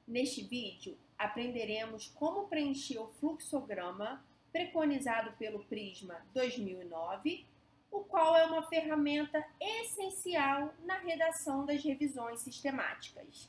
Neste vídeo, aprenderemos como preencher o fluxograma preconizado pelo Prisma 2009, o qual é uma ferramenta essencial na redação das revisões sistemáticas.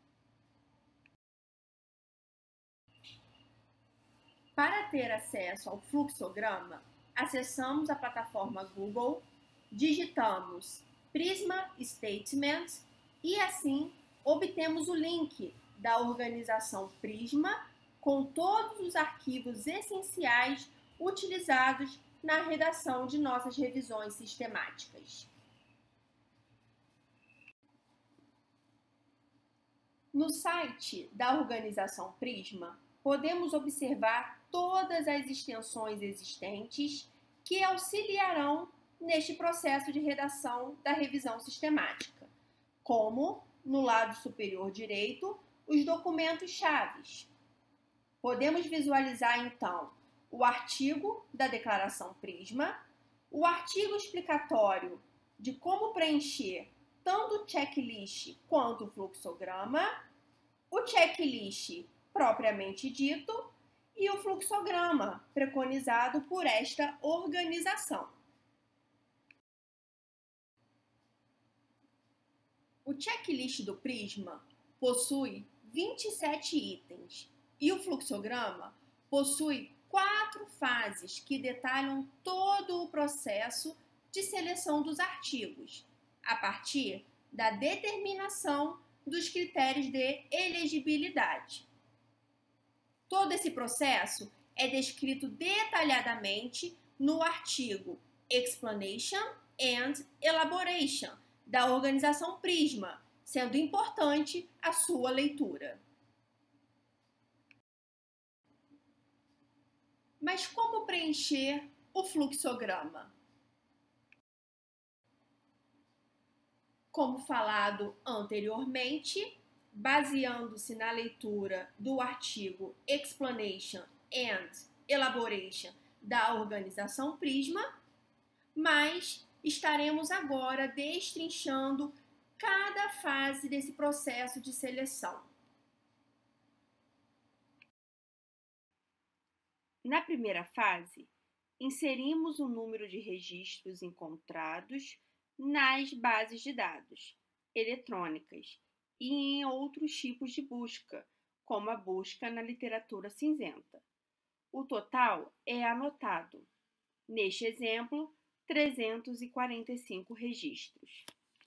Para ter acesso ao fluxograma, acessamos a plataforma Google, digitamos Prisma Statement e assim obtemos o link da organização Prisma com todos os arquivos essenciais utilizados na redação de nossas revisões sistemáticas. No site da organização Prisma, podemos observar todas as extensões existentes que auxiliarão neste processo de redação da revisão sistemática, como, no lado superior direito, os documentos-chave. Podemos visualizar, então, o artigo da declaração Prisma, o artigo explicatório de como preencher tanto o checklist quanto o fluxograma, o checklist propriamente dito e o fluxograma preconizado por esta organização. O checklist do Prisma possui 27 itens e o fluxograma possui 4 fases que detalham todo o processo de seleção dos artigos, a partir da determinação dos critérios de elegibilidade. Todo esse processo é descrito detalhadamente no artigo Explanation and Elaboration da organização Prisma, sendo importante a sua leitura. Mas como preencher o fluxograma? Como falado anteriormente, baseando-se na leitura do artigo Explanation and Elaboration da organização Prisma, mas estaremos agora destrinchando cada fase desse processo de seleção. Na primeira fase, inserimos o número de registros encontrados nas bases de dados eletrônicas e em outros tipos de busca, como a busca na literatura cinzenta. O total é anotado. Neste exemplo, 345 registros.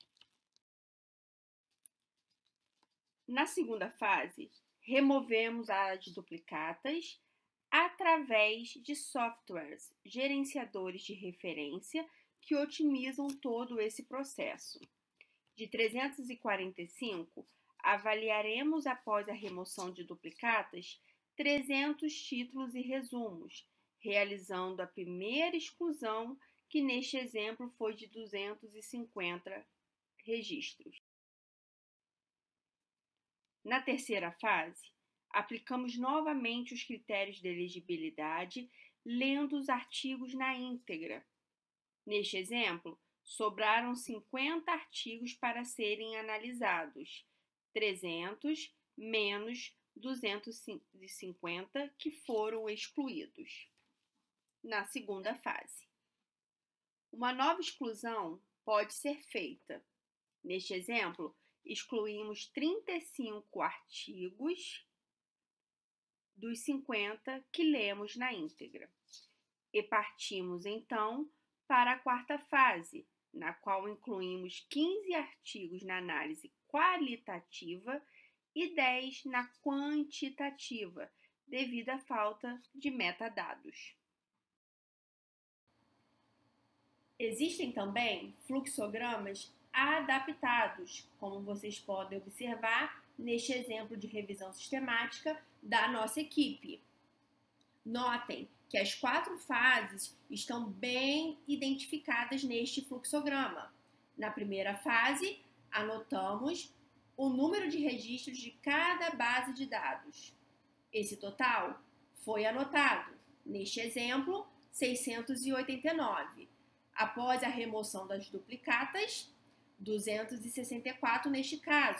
Na segunda fase, removemos as duplicatas através de softwares gerenciadores de referência que otimizam todo esse processo. De 345, avaliaremos após a remoção de duplicatas 300 títulos e resumos, realizando a primeira exclusão, que neste exemplo foi de 250 registros. Na terceira fase, aplicamos novamente os critérios de elegibilidade, lendo os artigos na íntegra. Neste exemplo, sobraram 50 artigos para serem analisados, 300 menos 250 que foram excluídos. Na segunda fase, uma nova exclusão pode ser feita. Neste exemplo, excluímos 35 artigos dos 50 que lemos na íntegra. E partimos, então, para a quarta fase, na qual incluímos 15 artigos na análise qualitativa e 10 na quantitativa, devido à falta de metadados. Existem também fluxogramas adaptados, como vocês podem observar neste exemplo de revisão sistemática da nossa equipe. Notem que as 4 fases estão bem identificadas neste fluxograma. Na primeira fase, anotamos o número de registros de cada base de dados. Esse total foi anotado, neste exemplo, 689. Após a remoção das duplicatas, 264 neste caso,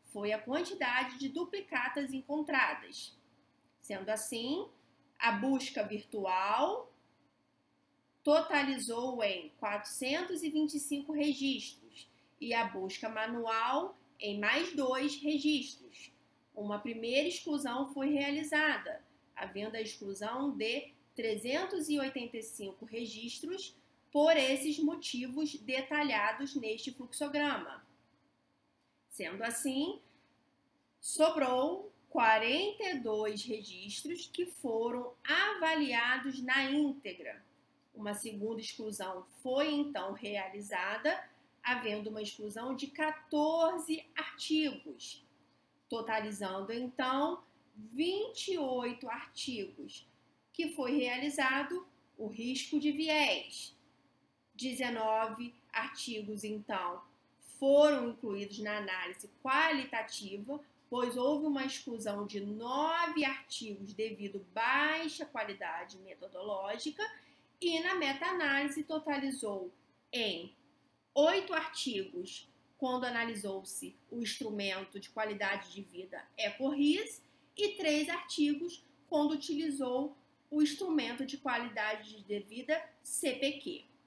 foi a quantidade de duplicatas encontradas. Sendo assim, a busca virtual totalizou em 425 registros e a busca manual em mais 2 registros. Uma primeira exclusão foi realizada, havendo a exclusão de 385 registros por esses motivos detalhados neste fluxograma. Sendo assim, sobrou 42 registros que foram avaliados na íntegra. Uma segunda exclusão foi então realizada, havendo uma exclusão de 14 artigos, totalizando então 28 artigos, que foi realizado o risco de viés. 19 artigos, então, foram incluídos na análise qualitativa, pois houve uma exclusão de 9 artigos devido à baixa qualidade metodológica, e na meta-análise totalizou em 8 artigos, quando analisou-se o instrumento de qualidade de vida EcoRIS, e 3 artigos, quando utilizou o instrumento de qualidade de vida CPQ.